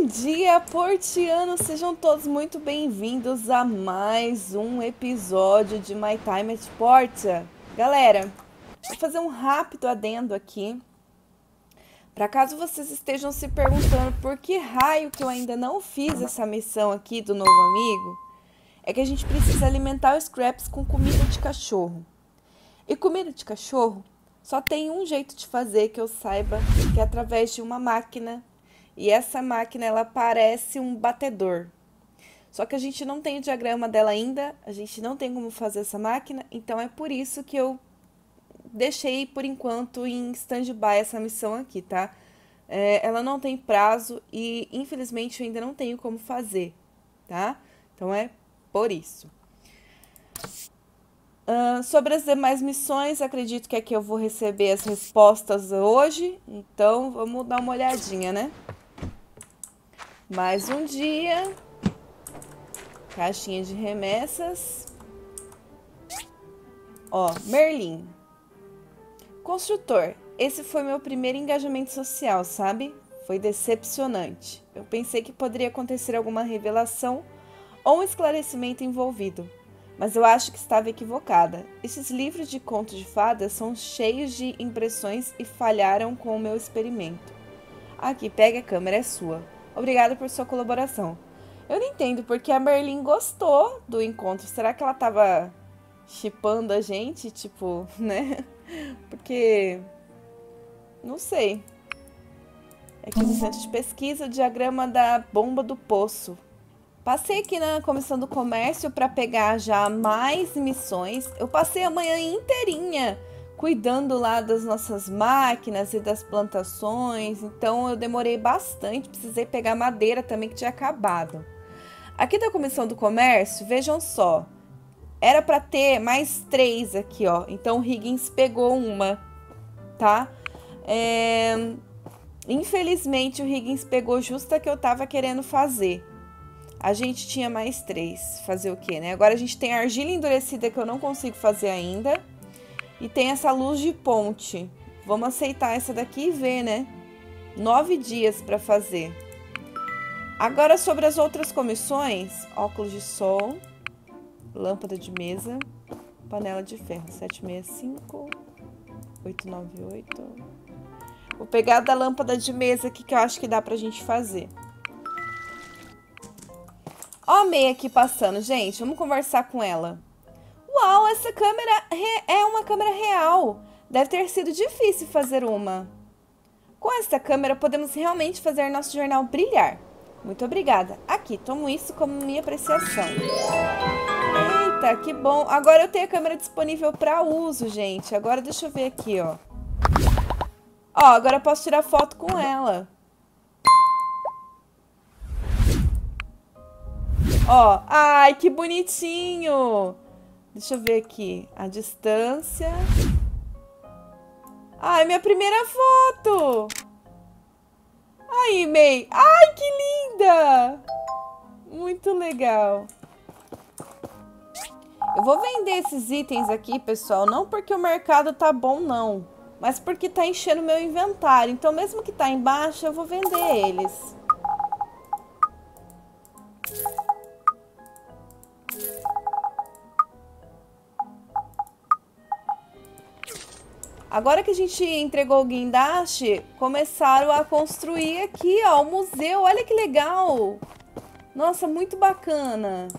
dia, portianos! Sejam todos muito bem-vindos a mais um episódio de My Time at Portia. Galera, vou fazer um rápido adendo aqui. Para caso vocês estejam se perguntando por que raio que eu ainda não fiz essa missão aqui do novo amigo, é que a gente precisa alimentar os Scraps com comida de cachorro. E comida de cachorro só tem um jeito de fazer que eu saiba, que é através de uma máquina. E essa máquina, ela parece um batedor. Só que a gente não tem o diagrama dela ainda, a gente não tem como fazer essa máquina, então é por isso que eu deixei, por enquanto, em stand-by essa missão aqui, tá? Ela não tem prazo e, infelizmente, eu ainda não tenho como fazer, tá? Então é por isso. Sobre as demais missões, acredito que aqui eu vou receber as respostas hoje, então vamos dar uma olhadinha, né? Mais um dia. Caixinha de remessas. Ó, Merlin. Construtor. Esse foi meu primeiro engajamento social, sabe? Foi decepcionante. Eu pensei que poderia acontecer alguma revelação ou um esclarecimento envolvido. Mas eu acho que estava equivocada. Esses livros de contos de fadas são cheios de impressões e falharam com o meu experimento. Aqui, pega a câmera, é sua. Obrigada por sua colaboração. Eu não entendo porque a Merlin gostou do encontro. Será que ela tava shippando a gente? Tipo, né? Porque... não sei. Aqui no centro de pesquisa, o diagrama da bomba do poço. Passei aqui na comissão do comércio para pegar já mais missões. Eu passei a manhã inteirinha cuidando lá das nossas máquinas e das plantações, então eu demorei bastante, precisei pegar madeira também que tinha acabado. Aqui da comissão do comércio, vejam só, era para ter mais 3 aqui, ó, então o Higgins pegou uma, tá? Infelizmente o Higgins pegou justo a que eu tava querendo fazer. A gente tinha mais 3, fazer o quê, né? Agora a gente tem a argila endurecida que eu não consigo fazer ainda. E tem essa luz de ponte. Vamos aceitar essa daqui e ver, né? 9 dias para fazer. Agora, sobre as outras comissões. Óculos de sol. Lâmpada de mesa. Panela de ferro. 765. 898. Vou pegar da lâmpada de mesa aqui que eu acho que dá pra gente fazer. Ó a May aqui passando. Gente, vamos conversar com ela. Uau, essa câmera é uma câmera real. Deve ter sido difícil fazer uma. Com esta câmera, podemos realmente fazer nosso jornal brilhar. Muito obrigada. Aqui, tomo isso como minha apreciação. Eita, que bom. Agora eu tenho a câmera disponível para uso, gente. Agora deixa eu ver aqui, ó. Ó, agora eu posso tirar foto com ela. Ó, ai, que bonitinho. Deixa eu ver aqui. A distância. Ai, minha primeira foto. Aí, May. Ai, que linda. Muito legal. Eu vou vender esses itens aqui, pessoal. Não porque o mercado tá bom, não. Mas porque tá enchendo meu inventário. Então, mesmo que tá embaixo, eu vou vender eles. Agora que a gente entregou o guindaste, começaram a construir aqui, ó, o museu. Olha que legal. Nossa, muito bacana.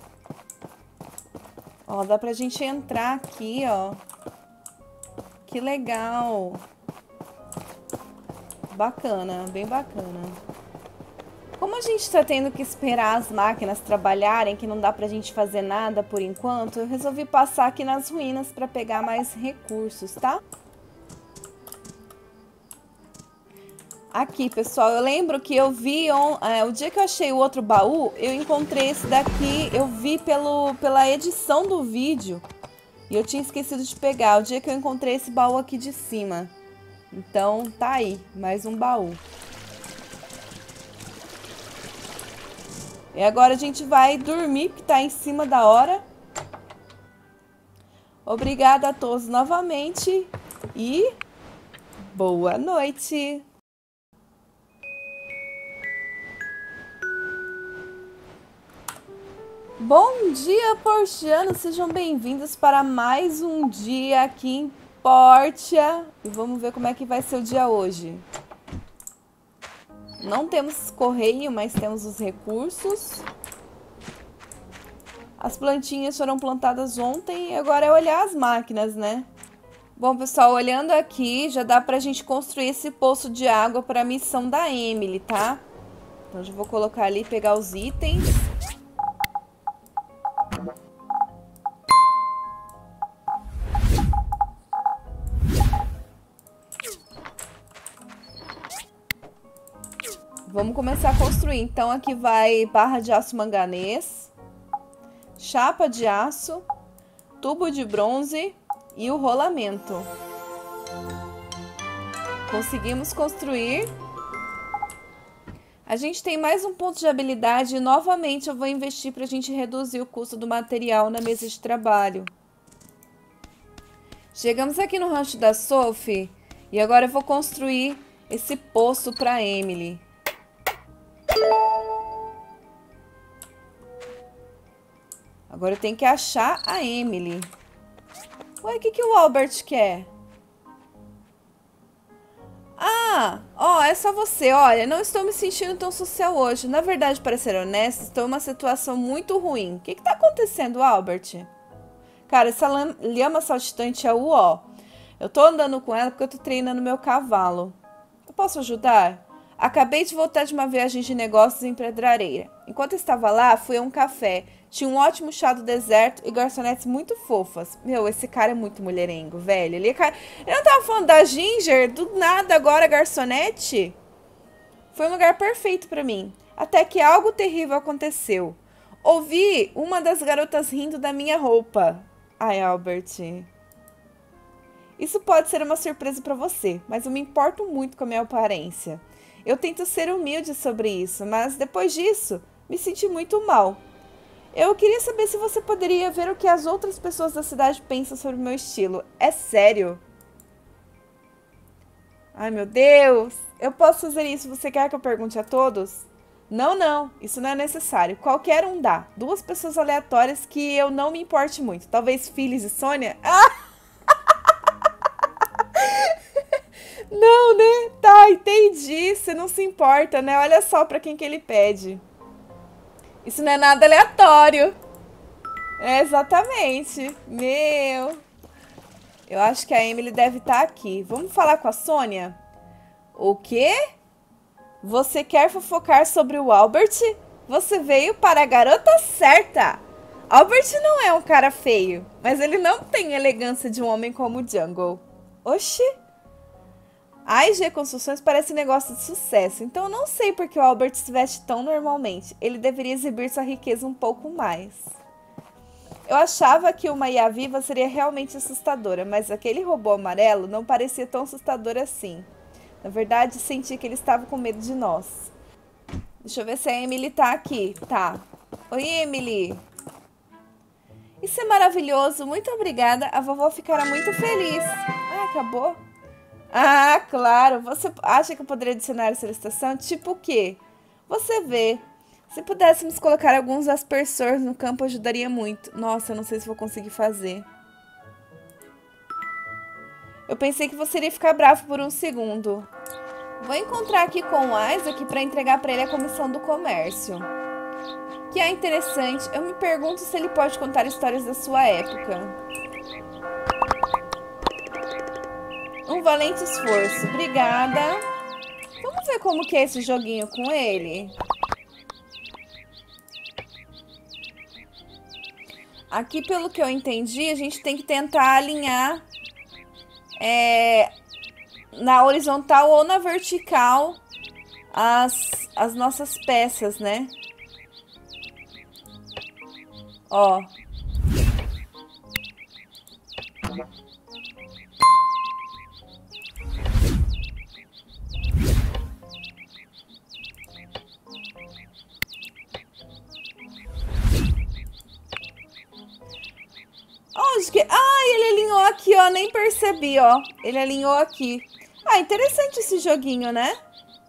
Ó, dá pra gente entrar aqui, ó. Que legal. Bacana, bem bacana. Como a gente tá tendo que esperar as máquinas trabalharem, que não dá pra gente fazer nada por enquanto, eu resolvi passar aqui nas ruínas pra pegar mais recursos, tá? Aqui, pessoal, eu lembro que eu vi o dia que eu achei o outro baú, eu encontrei esse daqui, eu vi pela edição do vídeo e eu tinha esquecido de pegar. O dia que eu encontrei esse baú aqui de cima. Então, tá aí, mais um baú. E agora a gente vai dormir, porque tá em cima da hora. Obrigada a todos novamente e boa noite! Bom dia, portianos! Sejam bem-vindos para mais um dia aqui em Portia. E vamos ver como é que vai ser o dia hoje. Não temos correio, mas temos os recursos. As plantinhas foram plantadas ontem e agora é olhar as máquinas, né? Bom, pessoal, olhando aqui, já dá pra gente construir esse poço de água para a missão da Emily, tá? Então, já vou colocar ali, pegar os itens. Vamos começar a construir. Então, aqui vai barra de aço manganês, chapa de aço, tubo de bronze e o rolamento. Conseguimos construir. A gente tem mais um ponto de habilidade e novamente eu vou investir para a gente reduzir o custo do material na mesa de trabalho. Chegamos aqui no rancho da Sophie e agora eu vou construir esse poço para Emily. Agora eu tenho que achar a Emily. Ué, o que o Albert quer? Ah, ó, é só você. Olha, não estou me sentindo tão social hoje. Na verdade, para ser honesta, estou em uma situação muito ruim. O que tá acontecendo, Albert? Cara, essa lhama saltitante é o ó. Eu tô andando com ela porque eu tô treinando meu cavalo. Eu posso ajudar? Acabei de voltar de uma viagem de negócios em Pedrareira. Enquanto eu estava lá, fui a um café. Tinha um ótimo chá do deserto e garçonetes muito fofas. Meu, esse cara é muito mulherengo, velho. Ele não tava falando da Ginger? Do nada agora garçonete? Foi um lugar perfeito pra mim. Até que algo terrível aconteceu. Ouvi uma das garotas rindo da minha roupa. Ai, Albert. Isso pode ser uma surpresa pra você, mas eu me importo muito com a minha aparência. Eu tento ser humilde sobre isso, mas depois disso, me senti muito mal. Eu queria saber se você poderia ver o que as outras pessoas da cidade pensam sobre o meu estilo. É sério? Ai, meu Deus! Eu posso fazer isso? Você quer que eu pergunte a todos? Não. Isso não é necessário. Qualquer um dá. 2 pessoas aleatórias que eu não me importe muito. Talvez Phyllis e Sônia? Ah! Não, né? Tá, entendi. Você não se importa, né? Olha só pra quem que ele pede. Isso não é nada aleatório. É, exatamente. Meu. Eu acho que a Emily deve estar aqui. Vamos falar com a Sônia? O quê? Você quer fofocar sobre o Albert? Você veio para a garota certa. Albert não é um cara feio, mas ele não tem elegância de um homem como o Jungle. Oxi. A IG Construções parece um negócio de sucesso, então eu não sei por que o Albert se veste tão normalmente. Ele deveria exibir sua riqueza um pouco mais. Eu achava que uma IA viva seria realmente assustadora, mas aquele robô amarelo não parecia tão assustador assim. Na verdade, senti que ele estava com medo de nós. Deixa eu ver se a Emily tá aqui. Tá. Oi, Emily. Isso é maravilhoso. Muito obrigada. A vovó ficará muito feliz. Ah, acabou? Ah, claro. Você acha que eu poderia adicionar essa licitação? Tipo o quê? Você vê. Se pudéssemos colocar alguns aspersores no campo, ajudaria muito. Nossa, eu não sei se vou conseguir fazer. Eu pensei que você iria ficar bravo por um segundo. Vou encontrar aqui com o Isaac para entregar para ele a comissão do comércio. Que é interessante. Eu me pergunto se ele pode contar histórias da sua época. Um valente esforço. Obrigada. Vamos ver como que é esse joguinho com ele. Aqui, pelo que eu entendi, a gente tem que tentar alinhar na horizontal ou na vertical as nossas peças, né? Ó. Onde que... Ah, ele alinhou aqui, ó. Nem percebi, ó. Ele alinhou aqui. Ah, interessante esse joguinho, né?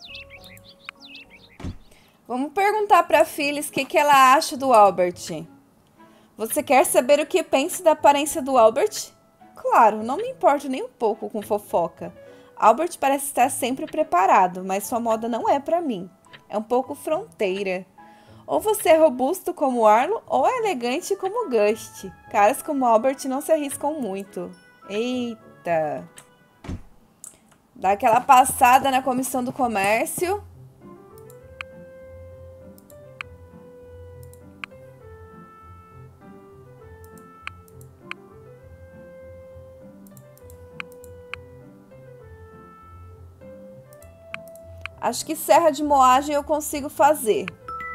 Vamos perguntar pra Phyllis o que ela acha do Albert. Você quer saber o que penso da aparência do Albert? Claro, não me importo nem um pouco com fofoca. Albert parece estar sempre preparado, mas sua moda não é pra mim. É um pouco fronteira. Ou você é robusto como Arlo, ou é elegante como Gust. Caras como Albert não se arriscam muito. Eita. Dá aquela passada na comissão do comércio. Acho que serra de moagem eu consigo fazer.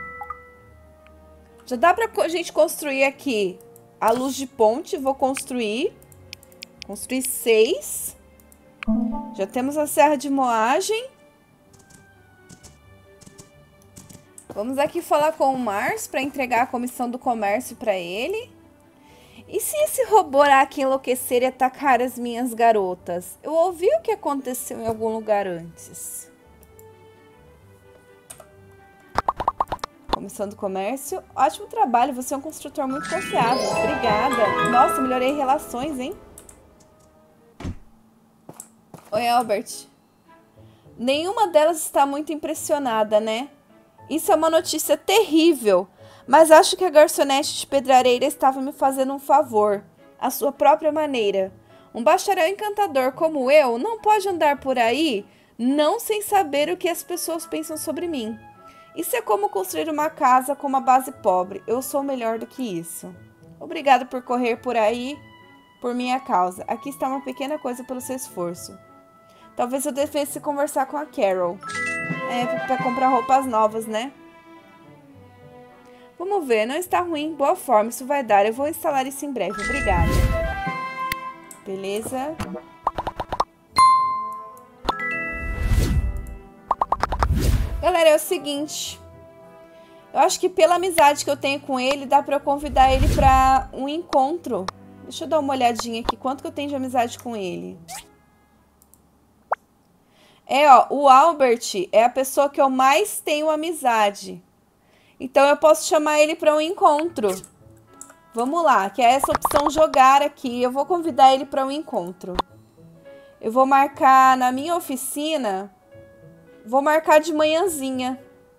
Já dá pra gente construir aqui a luz de ponte. Vou construir. Construir 6. Já temos a serra de moagem. Vamos aqui falar com o Mars para entregar a comissão do comércio para ele. E se esse robô aqui enlouquecer e atacar as minhas garotas? Eu ouvi o que aconteceu em algum lugar antes. Comissão do comércio. Ótimo trabalho, você é um construtor muito confiável. Obrigada. Nossa, melhorei relações, hein? Oi, Albert. Nenhuma delas está muito impressionada, né? Isso é uma notícia terrível. Mas acho que a garçonete de Pedrareira estava me fazendo um favor. À sua própria maneira. Um bacharel encantador como eu não pode andar por aí não sem saber o que as pessoas pensam sobre mim. Isso é como construir uma casa com uma base pobre. Eu sou melhor do que isso. Obrigado por correr por aí por minha causa. Aqui está uma pequena coisa pelo seu esforço. Talvez eu devesse conversar com a Carol. Para comprar roupas novas, né? Vamos ver. Não está ruim. Boa forma. Isso vai dar. Eu vou instalar isso em breve. Obrigada. Beleza. Galera, é o seguinte. Eu acho que pela amizade que eu tenho com ele, dá pra eu convidar ele pra um encontro. Deixa eu dar uma olhadinha aqui. Quanto que eu tenho de amizade com ele? O Albert é a pessoa que eu mais tenho amizade. Então eu posso chamar ele pra um encontro. Vamos lá, que é essa opção jogar aqui. Eu vou convidar ele pra um encontro. Eu vou marcar na minha oficina. Vou marcar de manhãzinha.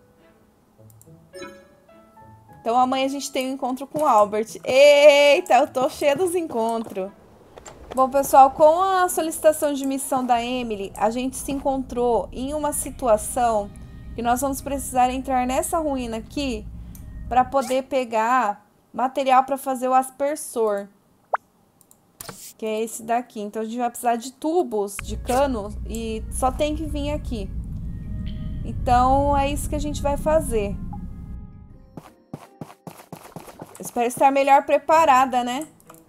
Então amanhã a gente tem um encontro com o Albert. Eita, eu tô cheia dos encontros. Bom, pessoal, com a solicitação de missão da Emily, a gente se encontrou em uma situação que nós vamos precisar entrar nessa ruína aqui para poder pegar material para fazer o aspersor. Que é esse daqui. Então a gente vai precisar de tubos, de cano e só tem que vir aqui. Então é isso que a gente vai fazer. Eu espero estar melhor preparada, né?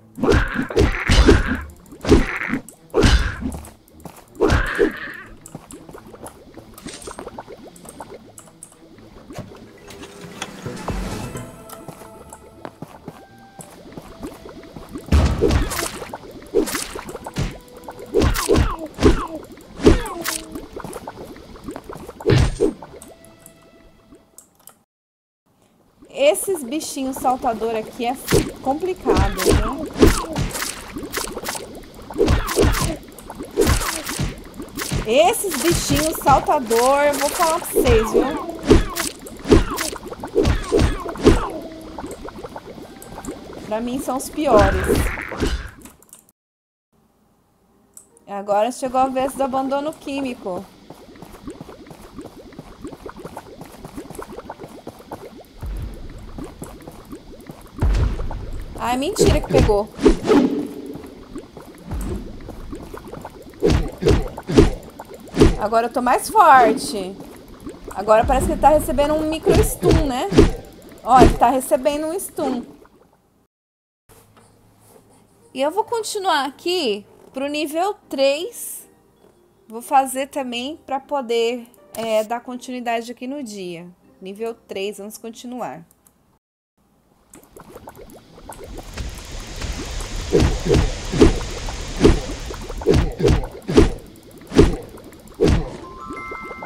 Esses bichinhos saltador aqui é complicado, viu? Esses bichinhos saltador, eu vou falar pra vocês, viu? Pra mim são os piores. Agora chegou a vez do abandono químico. Ai, mentira que pegou. Agora eu tô mais forte. Agora parece que ele tá recebendo um micro stun, né? Ó, ele tá recebendo um stun. E eu vou continuar aqui pro nível 3. Vou fazer também pra poder dar continuidade aqui no dia. Nível 3, vamos continuar.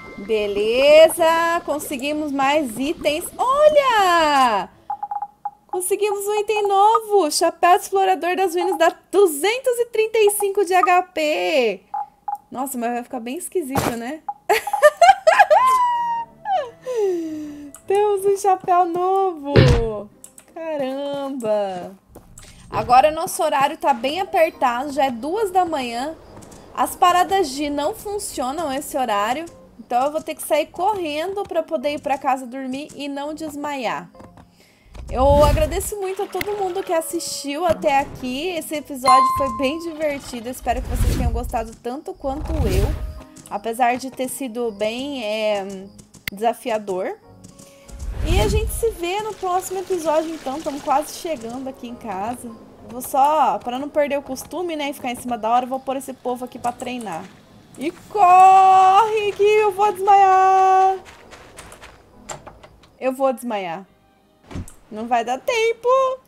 Beleza, conseguimos mais itens. Olha! Conseguimos um item novo. Chapéu Explorador das Ruínas dá 235 de HP. Nossa, mas vai ficar bem esquisito, né? Temos um chapéu novo. Caramba. Agora nosso horário tá bem apertado. Já é 2 da manhã. As paradas G não funcionam esse horário. Então eu vou ter que sair correndo para poder ir para casa dormir e não desmaiar. Eu agradeço muito a todo mundo que assistiu até aqui. Esse episódio foi bem divertido. Espero que vocês tenham gostado tanto quanto eu. Apesar de ter sido bem desafiador. E a gente se vê no próximo episódio, então. Estamos quase chegando aqui em casa. Vou só, para não perder o costume, né, e ficar em cima da hora, vou pôr esse povo aqui para treinar. E corre que eu vou desmaiar. Eu vou desmaiar. Não vai dar tempo.